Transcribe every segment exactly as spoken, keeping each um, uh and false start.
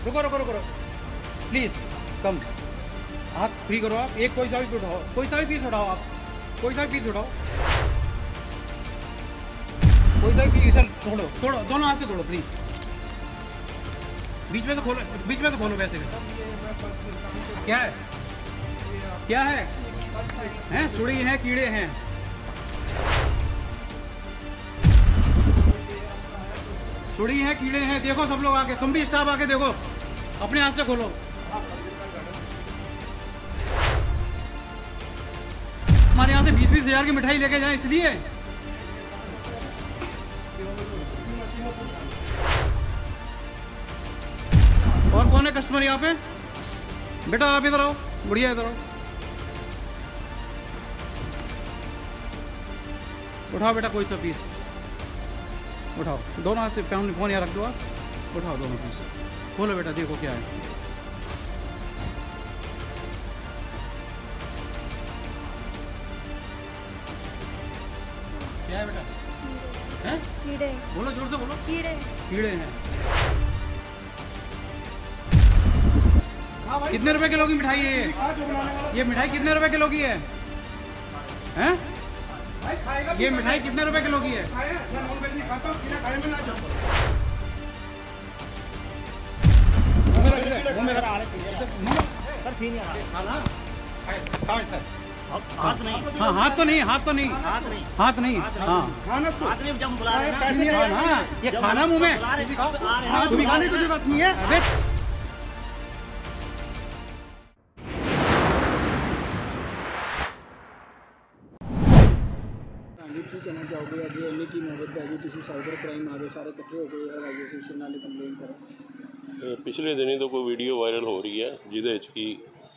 रुको रुको रुको प्लीज़ कम, हाथ फ्री करो आप, एक कोई सा भी उठाओ, कोई सा भी पीस उठाओ आप, कोई सा भी पीस उठाओ, कोई सा भी पीस तोड़ो तोड़ो, दोनों हाथ से तोड़ो प्लीज़, बीच में तो खोलो, बीच में तो खोलो वैसे। क्या है क्या है हैं? सुड़ी हैं, कीड़े हैं। सुड़ी हैं, कीड़े हैं, देखो सब लोग आके, तुम भी स्टाफ आके देखो, अपने हाथ से खोलो। हमारे यहाँ से बीस बीस हजार की मिठाई लेके जाए इसलिए। और कौन है कस्टमर यहाँ पे? बेटा आप इधर आओ, बढ़िया इधर आओ, उठाओ बेटा कोई सा पीस उठाओ, दोनों हाथ से फोन फोन यहाँ रख दो आप, उठाओ दोनों पीस, खोलो बेटा देखो क्या है। क्या है बेटा? हैं? कीड़े। बोलो जोर से बोलो। कीड़े। कीड़े हैं। कितने रुपए किलो की मिठाई है ये? ये मिठाई कितने रुपए किलो की है? हैं? ये मिठाई कितने रुपए किलो की है? हाथ नहीं, हाँ हाथ तो नहीं, हाथ तो नहीं, हाथ नहीं, हाथ नहीं, हाँ हाथ नहीं, जब बुला रहे हैं खाना, ये खाना मुंह में, तुम्हें खाने की जरूरत नहीं है। अबे ਕੀ ਕਹਿਣਾ ਚਾਹੋਗੇ ਅੱਜ ਇੰਨੀ ਕੀ ਨੌਬਤ ਪੈ ਗਈ, ਤੁਸੀਂ ਸਾਈਬਰ ਕ੍ਰਾਈਮ ਆ ਗਏ ਸਾਰੇ ਇਕੱਠੇ ਹੋ ਗਏ ਐਸੋਸੀਏਸ਼ਨ ਨਾਲ ਕੰਪਲੇਂਟ ਕਰੋ? ਪਿਛਲੇ ਦਿਨੀ ਤੋਂ ਕੋਈ ਵੀਡੀਓ ਵਾਇਰਲ ਹੋ ਰਹੀ ਹੈ ਜਿਹਦੇ ਵਿੱਚ ਕਿ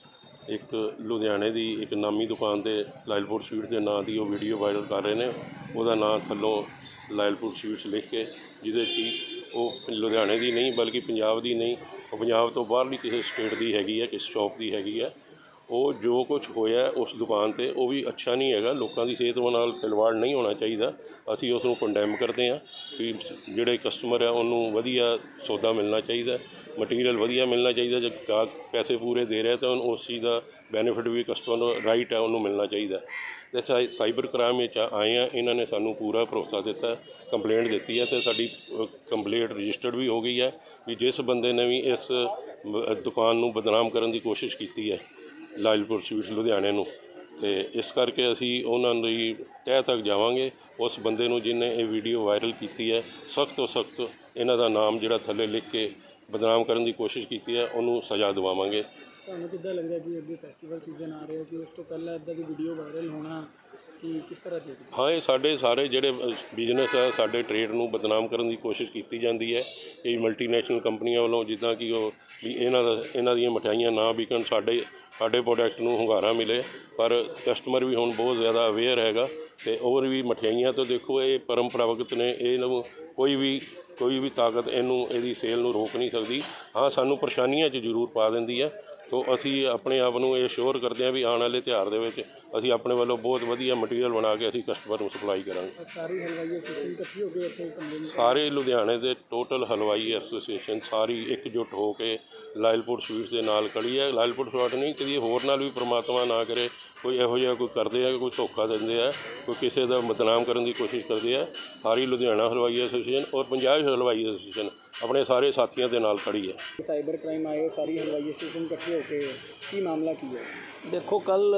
ਇੱਕ ਲੁਧਿਆਣੇ ਦੀ ਇੱਕ ਨਾਮੀ ਦੁਕਾਨ 'ਤੇ ਲਾਇਲਪੁਰ ਸਵੀਟਸ ਦੇ ਨਾਂ ਦੀ ਉਹ ਵੀਡੀਓ ਵਾਇਰਲ ਕਰ ਰਹੇ ਨੇ। ਉਹਦਾ ਨਾਂ ਥੱਲੋਂ ਲਾਇਲਪੁਰ ਸਵੀਟਸ ਲਿਖ ਕੇ, ਜਿਹਦੇ ਕਿ ਉਹ ਲੁਧਿਆਣੇ ਦੀ ਨਹੀਂ ਬਲਕਿ ਪੰਜਾਬ ਦੀ ਨਹੀਂ, ਉਹ ਪੰਜਾਬ ਤੋਂ ਬਾਹਰਲੀ ਕਿਸੇ ਸਟੇਟ ਦੀ ਹੈਗੀ ਹੈ, ਕਿਸ ਸ਼ੌਪ ਦੀ ਹੈਗੀ ਹੈ। ਉਹ ਜੋ ਕੁਛ ਹੋਇਆ ਉਸ ਦੁਕਾਨ 'ਤੇ ਉਹ ਵੀ ਅੱਛਾ ਨਹੀਂ ਹੈਗਾ, ਲੋਕਾਂ ਦੀ ਸਿਹਤ ਨਾਲ ਖਿਲਵਾੜ ਨਹੀਂ ਹੋਣਾ ਚਾਹੀਦਾ। ਅਸੀਂ ਉਸ ਨੂੰ ਕੰਡੈਮ ਕਰਦੇ ਹਾਂ ਕਿ ਜਿਹੜੇ ਕਸਟਮਰ ਆ ਉਹਨੂੰ ਵਧੀਆ ਸੌਦਾ ਮਿਲਣਾ ਚਾਹੀਦਾ, ਮਟੀਰੀਅਲ ਵਧੀਆ ਮਿਲਣਾ ਚਾਹੀਦਾ। ਜੇ ਗਾਹਕ ਪੈਸੇ ਪੂਰੇ ਦੇ ਰਿਹਾ ਤਾਂ ਉਸ ਚੀਜ਼ ਦਾ ਬੈਨੀਫਿਟ ਵੀ ਕਸਟਮਰ ਨੂੰ ਰਾਈਟ ਹੈ ਉਹਨੂੰ ਮਿਲਣਾ ਚਾਹੀਦਾ। ਅਤੇ ਸਾਈ ਸਾਈਬਰ ਕ੍ਰਾਈਮ ਵਿੱਚ ਆਏ ਆ, ਇਹਨਾਂ ਨੇ ਸਾਨੂੰ ਪੂਰਾ ਭਰੋਸਾ ਦਿੱਤਾ, ਕੰਪਲੇਂਟ ਦਿੱਤੀ ਹੈ ਅਤੇ ਸਾਡੀ ਕੰਪਲੇਂਟ ਰਜਿਸਟਰਡ ਵੀ ਹੋ ਗਈ ਹੈ ਵੀ ਜਿਸ ਬੰਦੇ ਨੇ ਵੀ ਇਸ ਦੁਕਾਨ ਨੂੰ ਬਦਨਾਮ ਕਰਨ ਦੀ ਕੋਸ਼ਿਸ਼ ਕੀਤੀ ਹੈ ਲਾਇਲਪੁਰ ਸਵੀਟਸ ਲੁਧਿਆਣੇ ਨੂੰ, ਅਤੇ ਇਸ ਕਰਕੇ ਅਸੀਂ ਉਹਨਾਂ ਦੀ ਤਹਿ ਤੱਕ ਜਾਵਾਂਗੇ। ਉਸ ਬੰਦੇ ਨੂੰ ਜਿਹਨੇ ਇਹ ਵੀਡੀਓ ਵਾਇਰਲ ਕੀਤੀ ਹੈ ਸਖਤ ਤੋਂ ਸਖਤ ਇਹਨਾਂ ਦਾ ਨਾਮ ਜਿਹੜਾ ਥੱਲੇ ਲਿਖ ਕੇ ਬਦਨਾਮ ਕਰਨ ਦੀ ਕੋਸ਼ਿਸ਼ ਕੀਤੀ ਹੈ ਉਹਨੂੰ ਸਜ਼ਾ ਦਿਵਾਵਾਂਗੇ। ਤੁਹਾਨੂੰ ਕਿੱਦਾਂ ਲੱਗਦਾ ਕਿ ਅੱਗੇ ਫੈਸਟੀਵਲ ਸੀਜ਼ਨ ਆ ਰਿਹਾ ਕਿ ਉਸ ਤੋਂ ਪਹਿਲਾਂ ਇੱਦਾਂ ਦੀ ਵੀਡੀਓ ਵਾਇਰਲ ਹੋਣਾ ਕਿ ਕਿਸ ਤਰ੍ਹਾਂ ਦੀ? ਹਾਂ, ਇਹ ਸਾਡੇ ਸਾਰੇ ਜਿਹੜੇ ਬਿਜ਼ਨਸ ਆ, ਸਾਡੇ ਟਰੇਡ ਨੂੰ ਬਦਨਾਮ ਕਰਨ ਦੀ ਕੋਸ਼ਿਸ਼ ਕੀਤੀ ਜਾਂਦੀ ਹੈ। ਇਹ ਮਲਟੀਨੈਸ਼ਨਲ ਕੰਪਨੀਆਂ ਵੱਲੋਂ, ਜਿੱਦਾਂ ਕਿ ਉਹ ਵੀ ਇਹਨਾਂ ਦਾ ਇਹਨਾਂ ਦੀਆਂ ਮਠਿਆਈਆਂ ਨਾ ਵਿਕਣ, ਸਾਡੇ ਸਾਡੇ ਪ੍ਰੋਡਕਟ ਨੂੰ ਹੁੰਗਾਰਾ ਮਿਲੇ। ਪਰ ਕਸਟਮਰ ਵੀ ਹੁਣ ਬਹੁਤ ਜ਼ਿਆਦਾ ਅਵੇਅਰ ਹੈਗਾ ਅਤੇ ਹੋਰ ਵੀ ਮਠਿਆਈਆਂ ਤੋਂ ਦੇਖੋ ਇਹ ਪਰੰਪਰਾਗਤ ਨੇ, ਇਹਨੂੰ ਕੋਈ ਵੀ ਕੋਈ ਵੀ ਤਾਕਤ ਇਹਨੂੰ ਇਹਦੀ ਸੇਲ ਨੂੰ ਰੋਕ ਨਹੀਂ ਸਕਦੀ। ਹਾਂ, ਸਾਨੂੰ ਪਰੇਸ਼ਾਨੀਆਂ 'ਚ ਜ਼ਰੂਰ ਪਾ ਦਿੰਦੀ ਹੈ। ਤੋ ਅਸੀਂ ਆਪਣੇ ਆਪ ਨੂੰ ਇਹ ਸ਼ੋਰ ਕਰਦੇ ਹਾਂ ਵੀ ਆਉਣ ਵਾਲੇ ਤਿਉਹਾਰ ਦੇ ਵਿੱਚ ਅਸੀਂ ਆਪਣੇ ਵੱਲੋਂ ਬਹੁਤ ਵਧੀਆ ਮਟੀਰੀਅਲ ਬਣਾ ਕੇ ਅਸੀਂ ਕਸਟਮਰ ਨੂੰ ਸਪਲਾਈ ਕਰਾਂਗੇ। ਸਾਰੀ ਹਲਵਾਈ ਐਸੋਸੀਏਸ਼ਨ ਇਕੱਠੀ ਹੋ ਕੇ ਇੱਥੇ ਕੰਪਲੇਂਟ, ਸਾਰੇ ਲੁਧਿਆਣੇ ਦੇ ਟੋਟਲ ਹਲਵਾਈ ਐਸੋਸੀਏਸ਼ਨ ਸਾਰੀ ਇਕਜੁੱਟ ਹੋ ਕੇ ਲਾਇਲਪੁਰ ਸਵੀਟਸ ਦੇ ਨਾਲ ਖੜੀ ਹੈ। ਲਾਇਲਪੁਰ ਸਵੀਟ ਨਹੀਂ, ਕਦੀ ਹੋਰ ਨਾਲ ਵੀ ਪ੍ਰਮਾਤਮਾ ਨਾ ਕਰੇ ਕੋਈ ਇਹੋ ਜਿਹਾ ਕੋਈ ਕਰਦੇ ਆ, ਕੋਈ ਧੋਖਾ ਦਿੰਦੇ ਆ, ਕੋਈ ਕਿਸੇ ਦਾ ਬਦਨਾਮ ਕਰਨ ਦੀ ਕੋਸ਼ਿਸ਼ ਕਰਦੇ ਆ। ਸਾਰੀ ਲੁਧਿਆਣਾ ਹਲਵਾਈ ਐਸੋਸੀਏਸ਼ਨ ਔਰ ਪੰਜਾਬ ਹਲਵਾਈ ਐਸੋਸੀਏਸ਼ਨ ਆਪਣੇ ਸਾਰੇ ਸਾਥੀਆਂ ਦੇ ਨਾਲ ਖੜੀ ਹੈ। ਸਾਈਬਰ ਕ੍ਰਾਈਮ ਆਏ, ਸਾਰੀ ਹਲਵਾਈ ਐਸੋਸੀਏਸ਼ਨ ਇਕੱਠੇ ਹੋ ਕੇ ਕੀ ਮਾਮਲਾ ਕੀ ਹੈ? ਦੇਖੋ, ਕੱਲ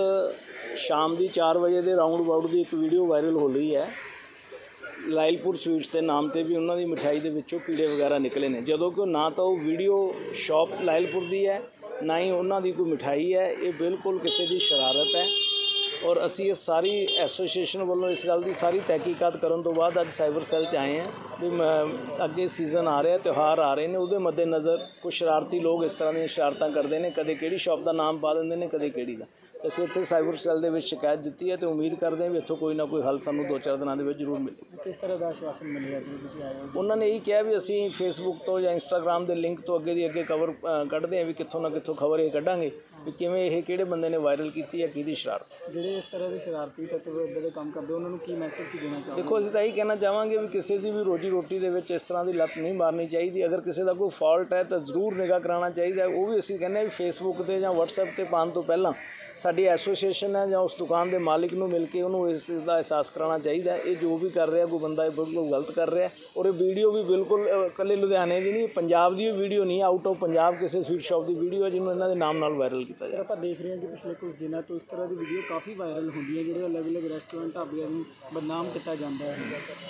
ਸ਼ਾਮ ਦੀ ਚਾਰ ਵਜੇ ਦੇ ਰਾਊਂਡ ਅਬਾਊਟ ਦੀ ਇੱਕ ਵੀਡੀਓ ਵਾਇਰਲ ਹੋ ਰਹੀ ਹੈ। ਲਾਇਲਪੁਰ ਸਵੀਟਸ ਦੇ ਨਾਮ 'ਤੇ ਵੀ ਉਹਨਾਂ ਦੀ ਮਿਠਾਈ ਦੇ ਵਿੱਚੋਂ ਕੀੜੇ ਵਗੈਰਾ ਨਿਕਲੇ ਨੇ, ਜਦੋਂ ਕਿ ਨਾ ਤਾਂ ਉਹ ਵੀਡੀਓ ਸ਼ਾਪ ਲਾਇਲਪੁਰ ਦੀ ਹੈ ਨਾ ਹੀ ਉਹਨਾਂ ਦੀ ਕੋਈ ਮਿਠਾਈ ਹੈ। ਇਹ ਬਿਲਕੁਲ ਕਿਸੇ ਦੀ ਸ਼ਰਾਰਤ ਹੈ ਔਰ ਅਸੀਂ ਇਸ ਸਾਰੀ ਐਸੋਸੀਏਸ਼ਨ ਵੱਲੋਂ ਇਸ ਗੱਲ ਦੀ ਸਾਰੀ ਤਹਿਕੀਕਾਤ ਕਰਨ ਤੋਂ ਬਾਅਦ ਅੱਜ ਸਾਈਬਰ ਸੈੱਲ 'ਚ ਆਏ ਹਾਂ ਵੀ ਅੱਗੇ ਸੀਜ਼ਨ ਆ ਰਿਹਾ, ਤਿਉਹਾਰ ਆ ਰਹੇ ਨੇ, ਉਹਦੇ ਮੱਦੇ ਨਜ਼ਰ ਕੁਛ ਸ਼ਰਾਰਤੀ ਲੋਕ ਇਸ ਤਰ੍ਹਾਂ ਦੀਆਂ ਸ਼ਰਾਰਤਾਂ ਕਰਦੇ ਨੇ, ਕਦੇ ਕਿਹੜੀ ਸ਼ਾਪ ਦਾ ਨਾਮ ਪਾ ਦਿੰਦੇ ਨੇ, ਕਦੇ ਕਿਹੜੀ ਦਾ। ਅਸੀਂ ਇੱਥੇ ਸਾਈਬਰ ਸੈੱਲ ਦੇ ਵਿੱਚ ਸ਼ਿਕਾਇਤ ਦਿੱਤੀ ਹੈ ਅਤੇ ਉਮੀਦ ਕਰਦੇ ਹਾਂ ਵੀ ਇੱਥੋਂ ਕੋਈ ਨਾ ਕੋਈ ਹੱਲ ਸਾਨੂੰ ਦੋ ਚਾਰ ਦਿਨਾਂ ਦੇ ਵਿੱਚ ਜ਼ਰੂਰ ਮਿਲੇ। ਕਿਸ ਤਰ੍ਹਾਂ ਦਾ ਆਸ਼ਵਾਸਨ ਮਿਲਿਆ ਕਿ ਤੁਸੀਂ ਆਏ ਹੋ? ਉਹਨਾਂ ਨੇ ਇਹੀ ਕਿਹਾ ਵੀ ਅਸੀਂ ਫੇਸਬੁੱਕ ਤੋਂ ਜਾਂ ਇੰਸਟਾਗ੍ਰਾਮ ਦੇ ਲਿੰਕ ਤੋਂ ਅੱਗੇ ਦੀ ਅੱਗੇ ਕਵਰ ਕੱਢਦੇ ਹਾਂ ਵੀ ਕਿੱਥੋਂ ਨਾ ਕਿੱਥੋਂ ਖਬਰ ਇਹ ਕੱਢਾਂਗੇ ਵੀ ਕਿਵੇਂ ਇਹ ਕਿਹੜੇ ਬੰਦੇ ਨੇ ਵਾਇਰਲ ਕੀਤੀ ਹੈ, ਕਿਹਦੀ ਸ਼ਰਾਰਤ। ਜਿਹੜੇ ਜਿਹੜੇ ਇਸ ਤਰ੍ਹਾਂ ਦੇ ਸ਼ਰਾਰਤੀ ਤੱਤਵ ਇੱਦਾਂ ਦੇ ਕੰਮ ਕਰਦੇ ਉਹਨਾਂ ਨੂੰ ਕੀ ਮੈਸੇਜ ਕੀ ਦੇਣਾ ਚਾਹੋਗੇ? ਦੇਖੋ ਅਸੀਂ ਤਾਂ ਇਹੀ ਕਹਿਣਾ ਚਾਹਾਂਗੇ ਵੀ ਕਿਸੇ ਦੀ ਵੀ ਰੋਜੀ ਰੋਟੀ ਦੇ ਵਿੱਚ ਇਸ ਤਰ੍ਹਾਂ ਦੀ ਲੱਤ ਨਹੀਂ ਮਾਰਨੀ ਚਾਹੀਦੀ। ਅਗਰ ਕਿਸੇ ਦਾ ਕੋਈ ਫਾਲਟ ਹੈ ਤਾਂ ਜ਼ਰੂਰ ਨਿਗਾਹ ਕਰਾਉਣਾ ਚਾਹੀਦਾ। ਉਹ ਵੀ ਅਸੀਂ ਕਹਿੰਦੇ ਹਾਂ ਵੀ ਫੇਸਬੁੱਕ 'ਤੇ ਜਾਂ ਵਟਸਐਪ 'ਤੇ ਪਾਉਣ ਤੋਂ ਪਹਿਲਾਂ ਸਾਡੀ ਐਸੋਸੀਏਸ਼ਨ ਹੈ ਜਾਂ ਉਸ ਦੁਕਾਨ ਦੇ ਮਾਲਿਕ ਨੂੰ ਮਿਲ ਕੇ ਉਹਨੂੰ ਇਸ ਚੀਜ਼ ਦਾ ਅਹਿਸਾਸ ਕਰਾਉਣਾ ਚਾਹੀਦਾ। ਇਹ ਜੋ ਵੀ ਕਰ ਰਿਹਾ ਕੋਈ ਬੰਦਾ ਇਹ ਬਿਲਕੁਲ ਗਲਤ ਕਰ ਰਿਹਾ। ਔਰ ਇਹ ਵੀਡੀਓ ਵੀ ਬਿਲਕੁਲ ਇਕੱਲੇ ਲੁਧਿਆਣੇ ਦੀ ਨਹੀਂ, ਪੰਜਾਬ ਦੀ ਵੀਡੀਓ ਨਹੀਂ, ਆਊਟ ਆਫ ਪੰਜਾਬ ਕਿਸੇ ਸਵੀਟ ਸ਼ਾਪ ਦੀ ਵੀਡੀਓ ਹੈ ਜਿਹਨੂੰ ਇਹਨਾਂ ਦੇ ਨਾਮ ਨਾਲ ਵਾਇਰਲ ਕੀਤਾ ਜਾ ਰਿਹਾ। ਆਪਾਂ ਦੇਖ ਰਹੇ ਹਾਂ ਕਿ ਪਿਛਲੇ ਕੁਝ ਦਿਨਾਂ ਤੋਂ ਇਸ ਤਰ੍ਹਾਂ ਦੀ ਵੀਡੀਓ ਕਾਫੀ ਵਾਇਰਲ ਹੁੰਦੀ ਹੈ ਜਿਹੜੇ ਅਲੱਗ-ਅਲੱਗ ਰੈਸਟੋਰੈਂਟ ਢਾਬਿਆਂ ਨੂੰ ਬਦਨਾਮ ਕੀਤਾ ਜਾਂਦਾ ਹੈ।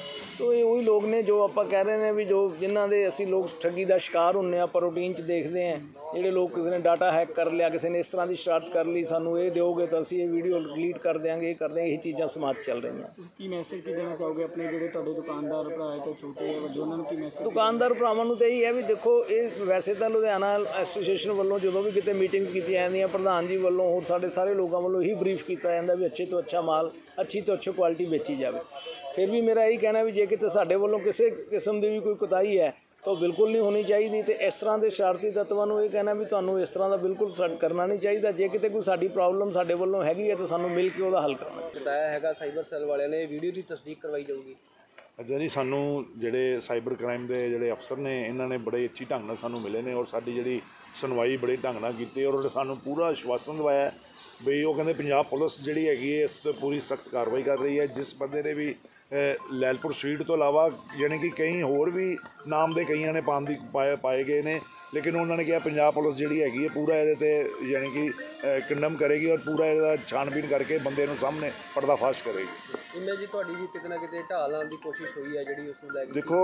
ਤੋ ਇਹ ਉਹੀ ਲੋਕ ਨੇ ਜੋ ਆਪਾਂ ਕਹਿ ਰਹੇ ਨੇ ਵੀ ਜੋ ਜਿਨ੍ਹਾਂ ਦੇ ਅਸੀਂ ਲੋਕ ਠੱਗੀ ਦਾ ਸ਼ਿਕਾਰ ਹੁੰਦੇ ਹਾਂ, ਆਪਾਂ ਰੂਟੀਨ 'ਚ ਦੇਖਦੇ ਹਾਂ। ਜਿਹੜੇ ਲੋਕ ਕਿਸੇ ਨੇ ਡਾਟਾ ਹੈਕ ਕਰ ਲਿਆ, ਕਿਸੇ ਨੇ ਇਸ ਤਰ੍ਹਾਂ ਦੀ ਸ਼ਰਾਰਤ ਕਰ ਲਈ, ਸਾਨੂੰ ਇਹ ਦਿਓਗੇ ਤਾਂ ਅਸੀਂ ਇਹ ਵੀਡੀਓ ਡਿਲੀਟ ਕਰ ਦਿਆਂਗੇ, ਇਹ ਕਰ ਦਿਆਂਗੇ। ਇਹ ਚੀਜ਼ਾਂ ਸਮਾਜ 'ਚ ਚੱਲ ਰਹੀਆਂ। ਤੁਸੀਂ ਕੀ ਮੈਸੇਜ ਕੀ ਦੇਣਾ ਚਾਹੋਗੇ ਆਪਣੇ ਜਿਹੜੇ ਤੁਹਾਡੇ ਦੁਕਾਨਦਾਰ ਭਰਾ ਹੈ ਤੇ ਛੋਟੇ ਹੈ ਵੱਡੇ, ਉਹਨਾਂ ਨੂੰ ਕੀ ਮੈਸੇਜ? ਦੁਕਾਨਦਾਰ ਭਰਾਵਾਂ ਨੂੰ ਤਾਂ ਇਹੀ ਹੈ ਵੀ ਦੇਖੋ, ਇਹ ਵੈਸੇ ਤਾਂ ਲੁਧਿਆਣਾ ਐਸੋਸੀਏਸ਼ਨ ਵੱਲੋਂ ਜਦੋਂ ਵੀ ਕਿਤੇ ਮੀਟਿੰਗਸ ਕੀਤੀਆਂ ਜਾਂਦੀਆਂ, ਪ੍ਰਧਾਨ ਜੀ ਵੱਲੋਂ ਹੋਰ ਸਾਡੇ ਸਾਰੇ ਲੋਕਾਂ ਵੱਲੋਂ ਇਹੀ ਬਰੀਫ ਕੀਤਾ ਜਾਂਦਾ ਵੀ ਅੱਛੇ ਤੋਂ ਅੱਛਾ ਮਾਲ, ਅੱਛੀ ਤੋਂ ਅੱਛੀ ਕੁਆਲਿਟੀ ਵੇਚੀ ਜਾਵੇ। ਫਿਰ ਵੀ ਮੇਰਾ ਇਹੀ ਕਹਿਣਾ ਵੀ ਜੇ ਕਿਤੇ ਸਾਡੇ ਵੱਲੋਂ ਕਿਸੇ ਕਿਸਮ ਦੀ ਵੀ ਕੋਈ ਕੁਤਾਹੀ ਹੈ ਤਾਂ ਬਿਲਕੁਲ ਨਹੀਂ ਹੋਣੀ ਚਾਹੀਦੀ। ਤੇ ਇਸ ਤਰ੍ਹਾਂ ਦੇ ਸ਼ਰਾਰਤੀ ਤੱਤਵਾਂ ਨੂੰ ਇਹ ਕਹਿਣਾ ਵੀ ਤੁਹਾਨੂੰ ਇਸ ਤਰ੍ਹਾਂ ਦਾ ਬਿਲਕੁਲ ਕਰਨਾ ਨਹੀਂ ਚਾਹੀਦਾ। ਜੇ ਕਿਤੇ ਕੋਈ ਸਾਡੀ ਪ੍ਰੋਬਲਮ ਸਾਡੇ ਵੱਲੋਂ ਹੈਗੀ ਹੈ ਤਾਂ ਸਾਨੂੰ ਮਿਲ ਕੇ ਉਹਦਾ ਹੱਲ ਕਰਨਾ ਚਾਹੀਦਾ। बताया हैगा साइबर सैल वाले ने वीडियो की तस्दीक करवाई जाऊगी। ਅੱਛਾ ਜੀ, ਸਾਨੂੰ ਜਿਹੜੇ ਸਾਈਬਰ ਕ੍ਰਾਈਮ ਦੇ ਜਿਹੜੇ ਅਫਸਰ ਨੇ ਇਹਨਾਂ ਨੇ ਬੜੇ ਅੱਛੀ ਢੰਗ ਨਾਲ ਸਾਨੂੰ ਮਿਲੇ ਨੇ ਔਰ ਸਾਡੀ ਜਿਹੜੀ ਸੁਣਵਾਈ ਬੜੇ ਢੰਗ ਨਾਲ ਕੀਤੀ ਔਰ ਸਾਨੂੰ ਪੂਰਾ ਆਸ਼ਵਾਸਨ ਦਿਵਾਇਆ ਵੀ ਉਹ ਕਹਿੰਦੇ ਪੰਜਾਬ ਪੁਲਿਸ ਜਿਹੜੀ ਹੈਗੀ ਹੈ ਇਸ 'ਤੇ ਪੂਰੀ ਸਖਤ ਕਾਰਵਾਈ ਕਰ ਰਹੀ ਹੈ। ਜਿਸ ਬੰਦੇ ਨੇ ਵੀ ਲੈਲਪੁਰ ਸਵੀਟ ਤੋਂ ਇਲਾਵਾ ਯਾਨੀ ਕਿ ਕਈ ਹੋਰ ਵੀ ਨਾਮ ਦੇ ਕਈਆਂ ਨੇ ਪਾਉਣ ਦੀ ਪਾਏ ਪਾਏ ਗਏ ਨੇ, ਲੇਕਿਨ ਉਹਨਾਂ ਨੇ ਕਿਹਾ ਪੰਜਾਬ ਪੁਲਿਸ ਜਿਹੜੀ ਹੈਗੀ ਹੈ ਪੂਰਾ ਇਹਦੇ 'ਤੇ ਯਾਨੀ ਕਿ ਕੰਡਮ ਕਰੇਗੀ ਔਰ ਪੂਰਾ ਇਹਦਾ ਛਾਣਬੀਨ ਕਰਕੇ ਬੰਦੇ ਨੂੰ ਸਾਹਮਣੇ ਪਰਦਾਫਾਸ਼ ਕਰੇਗੀ। ਇਮੇਜ ਤੁਹਾਡੀ ਵੀ ਕਿਤੇ ਨਾ ਕਿਤੇ ਢਾਹ ਲਾਉਣ ਦੀ ਕੋਸ਼ਿਸ਼ ਹੋਈ ਹੈ ਜਿਹੜੀ ਉਸ ਨੂੰ ਲੈ ਕੇ? ਦੇਖੋ,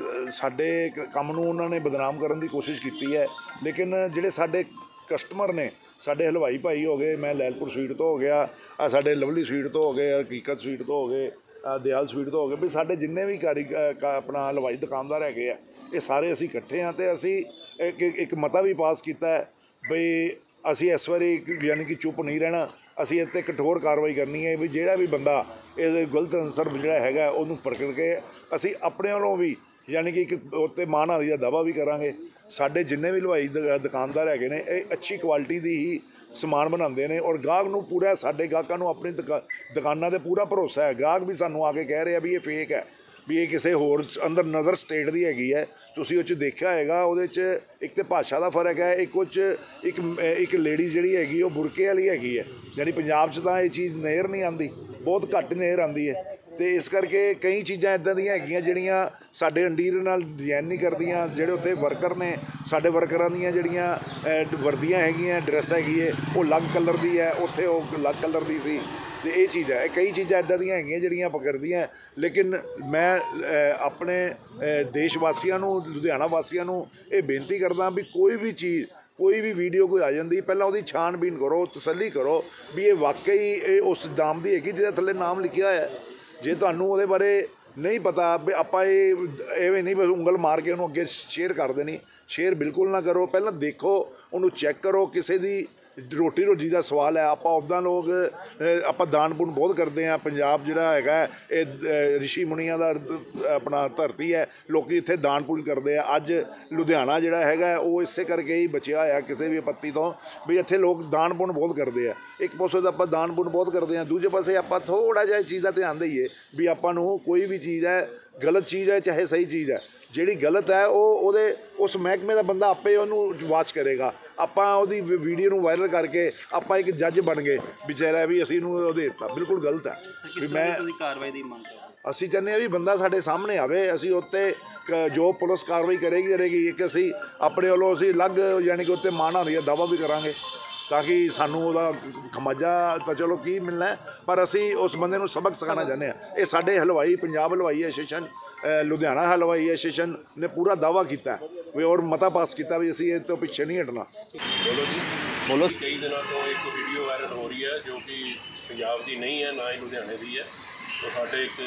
ਸਾਡੇ ਕੰਮ ਨੂੰ ਉਹਨਾਂ ਨੇ ਬਦਨਾਮ ਕਰਨ ਦੀ ਕੋਸ਼ਿਸ਼ ਕੀਤੀ ਹੈ, ਲੇਕਿਨ ਜਿਹੜੇ ਸਾਡੇ ਕਸਟਮਰ ਨੇ, ਸਾਡੇ ਹਲਵਾਈ ਭਾਈ ਹੋ ਗਏ, ਮੈਂ ਲੈਲਪੁਰ ਸਵੀਟ ਤੋਂ ਹੋ ਗਿਆ, ਆ ਸਾਡੇ ਲਵਲੀ ਸਵੀਟ ਤੋਂ ਹੋ ਗਏ, ਹਕੀਕਤ ਸਵੀਟ ਤੋਂ ਹੋ ਗਏ, ਦਿਆਲ ਸਵੀਟ ਤੋਂ ਹੋ ਗਏ, ਵੀ ਸਾਡੇ ਜਿੰਨੇ ਵੀ ਕਾਰੀ ਆਪਣਾ ਹਲਵਾਈ ਦੁਕਾਨਦਾਰ ਹੈਗੇ ਆ ਇਹ ਸਾਰੇ ਅਸੀਂ ਇਕੱਠੇ ਹਾਂ ਅਤੇ ਅਸੀਂ ਇੱਕ ਇੱਕ ਮਤਾ ਵੀ ਪਾਸ ਕੀਤਾ ਹੈ ਬਈ ਅਸੀਂ ਇਸ ਵਾਰੀ ਯਾਨੀ ਕਿ ਚੁੱਪ ਨਹੀਂ ਰਹਿਣਾ। ਅਸੀਂ ਇਸ 'ਤੇ ਕਠੋਰ ਕਾਰਵਾਈ ਕਰਨੀ ਹੈ ਵੀ ਜਿਹੜਾ ਵੀ ਬੰਦਾ ਇਹਦੇ ਗਲਤ ਅਨਸਰ ਜਿਹੜਾ ਹੈਗਾ ਉਹਨੂੰ ਪਕੜ ਕੇ ਅਸੀਂ ਆਪਣੇ ਵੱਲੋਂ ਵੀ ਯਾਨੀ ਕਿ ਇੱਕ ਉੱਤੇ ਮਾਣਹਾਨੀ ਦਾ ਦਾਅਵਾ ਵੀ ਕਰਾਂਗੇ। ਸਾਡੇ ਜਿੰਨੇ ਵੀ ਹਲਵਾਈ ਦੁਕਾਨਦਾਰ ਹੈਗੇ ਨੇ ਇਹ ਅੱਛੀ ਕੁਆਲਿਟੀ ਦੀ ਹੀ ਸਮਾਨ ਬਣਾਉਂਦੇ ਨੇ ਔਰ ਗਾਹਕ ਨੂੰ ਪੂਰਾ, ਸਾਡੇ ਗਾਹਕਾਂ ਨੂੰ ਆਪਣੀ ਦੁਕਾ ਦੁਕਾਨਾਂ 'ਤੇ ਪੂਰਾ ਭਰੋਸਾ ਹੈ। ਗਾਹਕ ਵੀ ਸਾਨੂੰ ਆ ਕੇ ਕਹਿ ਰਹੇ ਆ ਵੀ ਇਹ ਫੇਕ ਹੈ, ਵੀ ਇਹ ਕਿਸੇ ਹੋਰ ਅੰਦਰ ਨਦਰ ਸਟੇਟ ਦੀ ਹੈਗੀ ਹੈ। ਤੁਸੀਂ ਉਹ 'ਚ ਦੇਖਿਆ ਹੋਏਗਾ, ਉਹਦੇ 'ਚ ਇੱਕ ਤਾਂ ਭਾਸ਼ਾ ਦਾ ਫਰਕ ਹੈ, ਇੱਕ ਉਹ 'ਚ ਇੱਕ ਇੱਕ ਲੇਡੀਜ਼ ਜਿਹੜੀ ਹੈਗੀ ਉਹ ਬੁਰਕੇ ਵਾਲੀ ਹੈਗੀ ਹੈ। ਯਾਨੀ ਪੰਜਾਬ 'ਚ ਤਾਂ ਇਹ ਚੀਜ਼ ਨਜ਼ਰ ਨਹੀਂ ਆਉਂਦੀ, ਬਹੁਤ ਘੱਟ ਨਜ਼ਰ ਆਉਂਦੀ ਹੈ। ਅਤੇ ਇਸ ਕਰਕੇ ਕਈ ਚੀਜ਼ਾਂ ਇੱਦਾਂ ਦੀਆਂ ਹੈਗੀਆਂ ਜਿਹੜੀਆਂ ਸਾਡੇ ਅੰਡੀਰ ਨਾਲ ਡਿਜ਼ਾਈਨ ਨਹੀਂ ਕਰਦੀਆਂ। ਜਿਹੜੇ ਉੱਥੇ ਵਰਕਰ ਨੇ, ਸਾਡੇ ਵਰਕਰਾਂ ਦੀਆਂ ਜਿਹੜੀਆਂ ਵਰਦੀਆਂ ਹੈਗੀਆਂ, ਡਰੈਸ ਹੈਗੀ ਹੈ ਉਹ ਅਲੱਗ ਕਲਰ ਦੀ ਹੈ, ਉੱਥੇ ਉਹ ਅਲੱਗ ਕਲਰ ਦੀ ਸੀ। ਅਤੇ ਇਹ ਚੀਜ਼ ਹੈ, ਕਈ ਚੀਜ਼ਾਂ ਇੱਦਾਂ ਦੀਆਂ ਹੈਗੀਆਂ ਜਿਹੜੀਆਂ ਪਕੜਦੀਆਂ। ਲੇਕਿਨ ਮੈਂ ਆਪਣੇ ਦੇਸ਼ ਵਾਸੀਆਂ ਨੂੰ, ਲੁਧਿਆਣਾ ਵਾਸੀਆਂ ਨੂੰ ਇਹ ਬੇਨਤੀ ਕਰਦਾ ਵੀ ਕੋਈ ਵੀ ਚੀਜ਼, ਕੋਈ ਵੀ ਵੀਡੀਓ ਕੋਈ ਆ ਜਾਂਦੀ, ਪਹਿਲਾਂ ਉਹਦੀ ਛਾਣਬੀਨ ਕਰੋ, ਤਸੱਲੀ ਕਰੋ ਵੀ ਇਹ ਵਾਕਈ ਇਹ ਉਸ ਨਾਮ ਦੀ ਹੈਗੀ ਜਿਹਦੇ ਥੱਲੇ ਨਾਮ ਲਿਖਿਆ ਹੋਇਆ। ਜੇ ਤੁਹਾਨੂੰ ਉਹਦੇ ਬਾਰੇ ਨਹੀਂ ਪਤਾ ਵੀ ਆਪਾਂ ਇਹ ਐਵੇਂ ਨਹੀਂ ਬਸ ਉਂਗਲ ਮਾਰ ਕੇ ਉਹਨੂੰ ਅੱਗੇ ਸ਼ੇਅਰ ਕਰ ਦੇਣੀ, ਸ਼ੇਅਰ ਬਿਲਕੁਲ ਨਾ ਕਰੋ। ਪਹਿਲਾਂ ਦੇਖੋ, ਉਹਨੂੰ ਚੈੱਕ ਕਰੋ। ਕਿਸੇ ਦੀ ਰੋਟੀ ਰੋਜੀ ਦਾ ਸਵਾਲ ਹੈ, ਆਪਾਂ ਉੱਦਾਂ ਲੋਕ ਆਪਾਂ ਦਾਨ ਪੁੰਨ ਬਹੁਤ ਕਰਦੇ ਹਾਂ। ਪੰਜਾਬ ਜਿਹੜਾ ਹੈਗਾ ਇਹ ਰਿਸ਼ੀ ਮੁਨੀਆਂ ਦਾ ਆਪਣਾ ਧਰਤੀ ਹੈ, ਲੋਕ ਇੱਥੇ ਦਾਨ ਪੁੰਨ ਕਰਦੇ ਆ। ਅੱਜ ਲੁਧਿਆਣਾ ਜਿਹੜਾ ਹੈਗਾ ਉਹ ਇਸੇ ਕਰਕੇ ਹੀ ਬਚਿਆ ਹੋਇਆ ਕਿਸੇ ਵੀ ਆਪੱਤੀ ਤੋਂ ਵੀ ਇੱਥੇ ਲੋਕ ਦਾਨ ਪੁੰਨ ਬਹੁਤ ਕਰਦੇ ਆ। ਇੱਕ ਪਾਸੇ ਤਾਂ ਆਪਾਂ ਦਾਨ ਪੁੰਨ ਬਹੁਤ ਕਰਦੇ ਹਾਂ, ਦੂਜੇ ਪਾਸੇ ਆਪਾਂ ਥੋੜ੍ਹਾ ਜਿਹਾ ਚੀਜ਼ ਦਾ ਧਿਆਨ ਦਈਏ ਵੀ ਆਪਾਂ ਨੂੰ ਕੋਈ ਵੀ ਚੀਜ਼ ਹੈ, ਗਲਤ ਚੀਜ਼ ਹੈ ਚਾਹੇ ਸਹੀ ਚੀਜ਼ ਹੈ, ਜਿਹੜੀ ਗਲਤ ਹੈ ਉਹ ਉਹਦੇ ਉਸ ਮਹਿਕਮੇ ਦਾ ਬੰਦਾ ਆਪੇ ਉਹਨੂੰ ਵਾਚ ਕਰੇਗਾ। ਆਪਾਂ ਉਹਦੀ ਵੀਡੀਓ ਨੂੰ ਵਾਇਰਲ ਕਰਕੇ ਆਪਾਂ ਇੱਕ ਜੱਜ ਬਣ ਗਏ ਵਿਚਾਰਾ ਵੀ ਅਸੀਂ ਇਹਨੂੰ ਉਹ ਦੇ ਦਿੱਤਾ, ਬਿਲਕੁਲ ਗਲਤ ਹੈ। ਵੀ ਮੈਂ ਕਾਰਵਾਈ ਦੀ ਮੰਗ ਕਰਦੇ ਅਸੀਂ ਚਾਹੁੰਦੇ ਹਾਂ ਵੀ ਬੰਦਾ ਸਾਡੇ ਸਾਹਮਣੇ ਆਵੇ, ਅਸੀਂ ਉੱਤੇ ਜੋ ਪੁਲਿਸ ਕਾਰਵਾਈ ਕਰੇਗੀ ਕਰੇਗੀ ਇੱਕ ਅਸੀਂ ਆਪਣੇ ਵੱਲੋਂ ਅਸੀਂ ਅਲੱਗ ਯਾਨੀ ਕਿ ਉੱਤੇ ਮਾਣਹਾਨੀ ਦਾ ਦਾਅਵਾ ਵੀ ਕਰਾਂਗੇ ਤਾਂ ਕਿ ਸਾਨੂੰ ਉਹਦਾ ਖਮਾਜਾ ਤਾਂ ਚਲੋ ਕੀ ਮਿਲਣਾ, ਪਰ ਅਸੀਂ ਉਸ ਬੰਦੇ ਨੂੰ ਸਬਕ ਸਿਖਾਉਣਾ ਚਾਹੁੰਦੇ ਹਾਂ। ਇਹ ਸਾਡੇ ਹਲਵਾਈ, ਪੰਜਾਬ ਹਲਵਾਈ ਐਸੋਸੀਏਸ਼ਨ, ਲੁਧਿਆਣਾ ਹਲਵਾਈ ਐਸੋਸੀਏਸ਼ਨ ਨੇ ਪੂਰਾ ਦਾਅਵਾ ਕੀਤਾ ਵੀ ਔਰ ਮਤਾ ਪਾਸ ਕੀਤਾ ਵੀ ਅਸੀਂ ਇਹ ਤੋਂ ਪਿੱਛੇ ਨਹੀਂ ਹਟਣਾ। ਬੋਲੋ ਜੀ ਬੋਲੋ। ਕਈ ਦਿਨਾਂ ਤੋਂ ਇੱਕ ਵੀਡੀਓ ਵਾਇਰਲ ਹੋ ਰਹੀ ਹੈ ਜੋ ਕਿ ਪੰਜਾਬ ਦੀ ਨਹੀਂ ਹੈ, ਨਾ ਹੀ ਲੁਧਿਆਣੇ ਦੀ ਹੈ। ਤਾਂ ਸਾਡੇ ਇੱਕ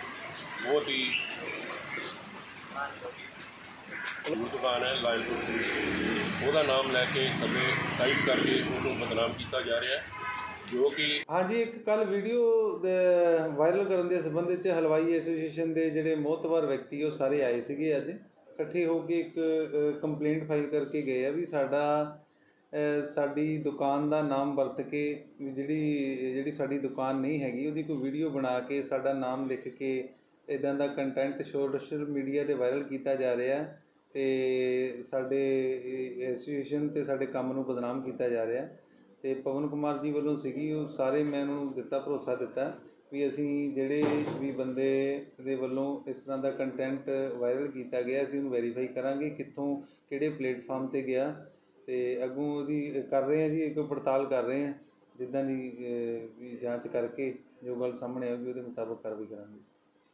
ਬਹੁਤ ਹੀ ਦੁਕਾਨ ਹੈ ਲਾਇਲਪੁਰ, ਉਹਦਾ ਨਾਮ ਲੈ ਕੇ ਥੱਲੇ ਟਾਈਪ ਕਰਕੇ ਉਹਨੂੰ ਬਦਨਾਮ ਕੀਤਾ ਜਾ ਰਿਹਾ ਜੋ ਕਿ ਹਾਂਜੀ। ਇੱਕ ਕੱਲ ਵੀਡੀਓ ਵਾਇਰਲ ਕਰਨ ਦੇ ਸੰਬੰਧ ਵਿੱਚ ਹਲਵਾਈ ਐਸੋਸੀਏਸ਼ਨ ਦੇ ਜਿਹੜੇ ਮੋਹਤਵਰ ਵਿਅਕਤੀ ਉਹ ਸਾਰੇ ਆਏ ਸੀਗੇ, ਅੱਜ ਇਕੱਠੇ ਹੋ ਕੇ ਇੱਕ ਕੰਪਲੇਂਟ ਫਾਈਲ ਕਰਕੇ ਗਏ ਆ ਵੀ ਸਾਡਾ ਅ, ਸਾਡੀ ਦੁਕਾਨ ਦਾ ਨਾਮ ਵਰਤ ਕੇ ਵੀ ਜਿਹੜੀ ਜਿਹੜੀ ਸਾਡੀ ਦੁਕਾਨ ਨਹੀਂ ਹੈਗੀ ਉਹਦੀ ਕੋਈ ਵੀਡੀਓ ਬਣਾ ਕੇ ਸਾਡਾ ਨਾਮ ਲਿਖ ਕੇ ਇੱਦਾਂ ਦਾ ਕੰਟੈਂਟ ਸੋਸ਼ਲ ਮੀਡੀਆ 'ਤੇ ਵਾਇਰਲ ਕੀਤਾ ਜਾ ਰਿਹਾ ਤੇ ਸਾਡੇ ਐਸੋਸੀਏਸ਼ਨ ਤੇ ਸਾਡੇ ਕੰਮ ਨੂੰ ਬਦਨਾਮ ਕੀਤਾ ਜਾ ਰਿਹਾ। ਤੇ ਪਵਨ ਕੁਮਾਰ ਜੀ ਵੱਲੋਂ ਸੀਗੀ ਉਹ ਸਾਰੇ ਮੈਂ ਉਹਨੂੰ ਦਿੱਤਾ ਭਰੋਸਾ ਦਿੱਤਾ ਵੀ ਅਸੀਂ ਜਿਹੜੇ ਵੀ ਬੰਦੇ ਦੇ ਵੱਲੋਂ ਇਸ ਤਰ੍ਹਾਂ ਦਾ ਕੰਟੈਂਟ ਵਾਇਰਲ ਕੀਤਾ ਗਿਆ ਅਸੀਂ ਉਹਨੂੰ ਵੈਰੀਫਾਈ ਕਰਾਂਗੇ ਕਿੱਥੋਂ ਕਿਹੜੇ ਪਲੇਟਫਾਰਮ 'ਤੇ ਗਿਆ ਤੇ ਅੱਗੋਂ ਉਹਦੀ ਕਰ ਰਹੇ ਹਾਂ ਜੀ ਇੱਕ ਪੜਤਾਲ ਕਰ ਰਹੇ ਹਾਂ ਜਿੱਦਾਂ ਦੀ ਵੀ ਜਾਂਚ ਕਰਕੇ ਜੋ ਗੱਲ ਸਾਹਮਣੇ ਆਊਗੀ ਉਹਦੇ ਮੁਤਾਬਕ ਕਾਰਵਾਈ ਕਰਾਂਗੇ।